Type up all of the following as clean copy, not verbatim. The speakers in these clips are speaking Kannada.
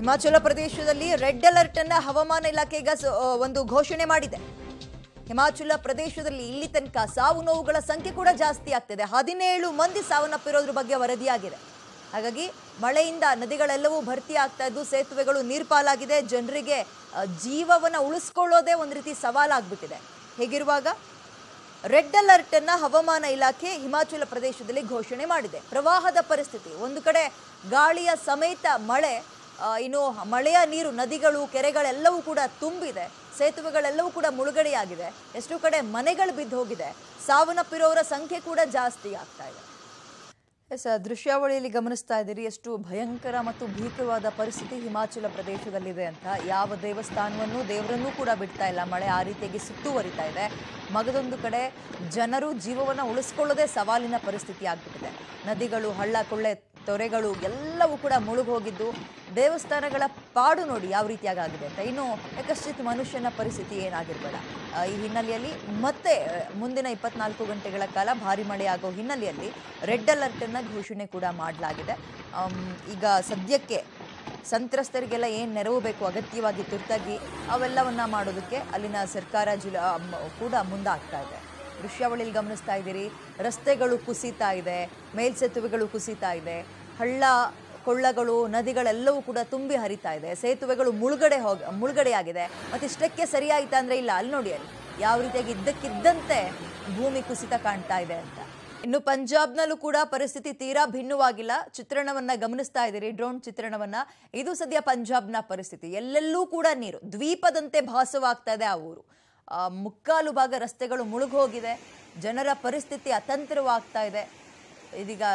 ಹಿಮಾಚಲ ಪ್ರದೇಶದಲ್ಲಿ ರೆಡ್ ಅಲರ್ಟ್ ಅನ್ನು ಹವಾಮಾನ ಇಲಾಖೆ ಈಗ ಒಂದು ಘೋಷಣೆ ಮಾಡಿದೆ. ಹಿಮಾಚಲ ಪ್ರದೇಶದಲ್ಲಿ ಇಲ್ಲಿ ತನಕ ಸಾವು ನೋವುಗಳ ಸಂಖ್ಯೆ ಕೂಡ ಜಾಸ್ತಿ ಆಗ್ತಿದೆ. 17 ಮಂದಿ ಸಾವನ್ನಪ್ಪಿರೋದ್ರ ಬಗ್ಗೆ ವರದಿಯಾಗಿದೆ. ಹಾಗಾಗಿ ಮಳೆಯಿಂದ ನದಿಗಳೆಲ್ಲವೂ ಭರ್ತಿ ಆಗ್ತಾ ಇದ್ದು ಸೇತುವೆಗಳು ನೀರ್ಪಾಲಾಗಿದೆ. ಜನರಿಗೆ ಜೀವವನ್ನು ಉಳಿಸಿಕೊಳ್ಳೋದೇ ಒಂದು ರೀತಿ ಸವಾಲಾಗ್ಬಿಟ್ಟಿದೆ. ಹೀಗಿರುವಾಗ ರೆಡ್ ಅಲರ್ಟ್ ಅನ್ನು ಹವಾಮಾನ ಇಲಾಖೆ ಹಿಮಾಚಲ ಪ್ರದೇಶದಲ್ಲಿ ಘೋಷಣೆ ಮಾಡಿದೆ. ಪ್ರವಾಹದ ಪರಿಸ್ಥಿತಿ, ಒಂದು ಕಡೆ ಗಾಳಿಯ ಸಮೇತ ಮಳೆ, ಇನ್ನು ಮಳೆಯ ನೀರು ನದಿಗಳು ಕೆರೆಗಳೆಲ್ಲವೂ ಕೂಡ ತುಂಬಿದೆ. ಸೇತುವೆಗಳೆಲ್ಲವೂ ಕೂಡ ಮುಳುಗಡೆಯಾಗಿದೆ. ಎಷ್ಟು ಕಡೆ ಮನೆಗಳು ಬಿದ್ದು ಹೋಗಿದೆ. ಸಾವನ್ನಪ್ಪಿರೋರ ಸಂಖ್ಯೆ ಕೂಡ ಜಾಸ್ತಿ ಆಗ್ತಾ ಇದೆ. ದೃಶ್ಯಾವಳಿಯಲ್ಲಿ ಗಮನಿಸ್ತಾ ಇದ್ದೀರಿ ಎಷ್ಟು ಭಯಂಕರ ಮತ್ತು ಭೀಕರವಾದ ಪರಿಸ್ಥಿತಿ ಹಿಮಾಚಲ ಪ್ರದೇಶದಲ್ಲಿದೆ ಅಂತ. ಯಾವ ದೇವರನ್ನೂ ಕೂಡ ಬಿಡ್ತಾ ಇಲ್ಲ. ಮಳೆ ಆ ರೀತಿಯಾಗಿ ಸುತ್ತುವರಿತಾ ಇದೆ. ಮಗದೊಂದು ಕಡೆ ಜನರು ಜೀವವನ್ನು ಉಳಿಸ್ಕೊಳ್ಳೋದೇ ಸವಾಲಿನ ಪರಿಸ್ಥಿತಿ ಆಗ್ಬಿಟ್ಟಿದೆ. ನದಿಗಳು, ಹಳ್ಳ ಕೊಳ್ಳೆ, ತೊರೆಗಳು ಎಲ್ಲವೂ ಕೂಡ ಮುಳುಗೋಗಿದ್ದು ದೇವಸ್ಥಾನಗಳ ಪಾಡು ನೋಡಿ ಯಾವ ರೀತಿಯಾಗಿದೆ ಅಂತ. ಇನ್ನು ಯಕಶ್ಚಿತ್ ಮನುಷ್ಯನ ಪರಿಸ್ಥಿತಿ ಏನಾಗಿರಬೇಡ. ಈ ಹಿನ್ನೆಲೆಯಲ್ಲಿ ಮತ್ತೆ ಮುಂದಿನ 24 ಗಂಟೆಗಳ ಕಾಲ ಭಾರಿ ಮಳೆಯಾಗೋ ಹಿನ್ನೆಲೆಯಲ್ಲಿ ರೆಡ್ ಅಲರ್ಟ್ ಅನ್ನು ಘೋಷಣೆ ಕೂಡ ಮಾಡಲಾಗಿದೆ. ಈಗ ಸದ್ಯಕ್ಕೆ ಸಂತ್ರಸ್ತರಿಗೆಲ್ಲ ಏನು ನೆರವು ಬೇಕು ಅಗತ್ಯವಾಗಿ ತುರ್ತಾಗಿ ಅವೆಲ್ಲವನ್ನ ಮಾಡೋದಕ್ಕೆ ಅಲ್ಲಿನ ಸರ್ಕಾರ ಕೂಡ ಮುಂದಾಗ್ತಾ ಇದೆ. ದೃಶ್ಯಾವಳಿಯಲ್ಲಿ ಗಮನಿಸ್ತಾ ಇದ್ದೀರಿ, ರಸ್ತೆಗಳು ಕುಸಿತಾ ಇದೆ, ಮೇಲ್ಸೇತುವೆಗಳು ಕುಸಿತಾ ಇದೆ, ಹಳ್ಳ ಕೊಳ್ಳಗಳು ನದಿಗಳೆಲ್ಲವೂ ಕೂಡ ತುಂಬಿ ಹರಿತಾ ಇದೆ, ಸೇತುವೆಗಳು ಮುಳುಗಡೆಯಾಗಿದೆ. ಮತ್ತು ಇಷ್ಟಕ್ಕೆ ಸರಿಯಾಯ್ತಾ ಅಂದರೆ ಇಲ್ಲ. ಅಲ್ಲಿ ನೋಡಿ, ಅಲ್ಲಿ ಯಾವ ರೀತಿಯಾಗಿ ಇದ್ದಕ್ಕಿದ್ದಂತೆ ಭೂಮಿ ಕುಸಿತ ಕಾಣ್ತಾ ಇದೆ ಅಂತ. ಇನ್ನು ಪಂಜಾಬ್ನಲ್ಲೂ ಕೂಡ ಪರಿಸ್ಥಿತಿ ತೀರಾ ಭಿನ್ನವಾಗಿಲ್ಲ. ಚಿತ್ರಣವನ್ನ ಗಮನಿಸ್ತಾ ಇದ್ದೀರಿ, ಡ್ರೋನ್ ಚಿತ್ರಣವನ್ನ. ಇದು ಸದ್ಯ ಪಂಜಾಬ್ನ ಪರಿಸ್ಥಿತಿ. ಎಲ್ಲೆಲ್ಲೂ ಕೂಡ ನೀರು ದ್ವೀಪದಂತೆ ಭಾಸವಾಗ್ತಾ ಇದೆ ಆ ಊರು. ಮುಕ್ಕಾಲು ಭಾಗ ರಸ್ತೆಗಳು ಮುಳುಗೋಗಿದೆ. ಜನರ ಪರಿಸ್ಥಿತಿ ಅತಂತ್ರವಾಗ್ತಾ ಇದೆ. ಇದೀಗ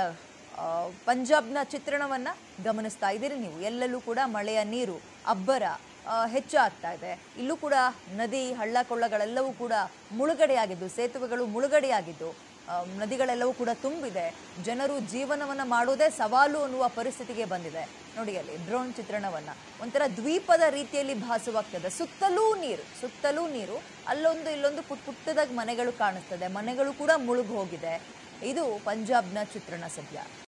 ಪಂಜಾಬ್ನ ಚಿತ್ರಣವನ್ನ ಗಮನಿಸ್ತಾ ಇದ್ದೀರಿ ನೀವು. ಎಲ್ಲೆಲ್ಲೂ ಕೂಡ ಮಳೆಯ ನೀರು ಅಬ್ಬರ ಹೆಚ್ಚಾಗ್ತಾ ಇದೆ. ಇಲ್ಲೂ ಕೂಡ ನದಿ, ಹಳ್ಳ ಕೊಳ್ಳಗಳೆಲ್ಲವೂ ಕೂಡ ಮುಳುಗಡೆಯಾಗಿದ್ದು, ಸೇತುವೆಗಳು ಮುಳುಗಡೆಯಾಗಿದ್ದು, ನದಿಗಳೆಲ್ಲವೂ ಕೂಡ ತುಂಬಿದೆ. ಜನರು ಜೀವನವನ್ನು ಮಾಡೋದೇ ಸವಾಲು ಅನ್ನುವ ಪರಿಸ್ಥಿತಿಗೆ ಬಂದಿದೆ. ನೋಡಿ ಅಲ್ಲಿ ಡ್ರೋನ್ ಚಿತ್ರಣವನ್ನ. ಒಂಥರ ದ್ವೀಪದ ರೀತಿಯಲ್ಲಿ ಭಾಸವಾಗ್ತದೆ. ಸುತ್ತಲೂ ನೀರು, ಅಲ್ಲೊಂದು ಇಲ್ಲೊಂದು ಪುಟ್ಟದಾಗಿ ಮನೆಗಳು ಕಾಣಿಸ್ತದೆ. ಮನೆಗಳು ಕೂಡ ಮುಳುಗಿ ಹೋಗಿದೆ. ಇದು ಪಂಜಾಬ್ನ ಚಿತ್ರಣ ಸದ್ಯ.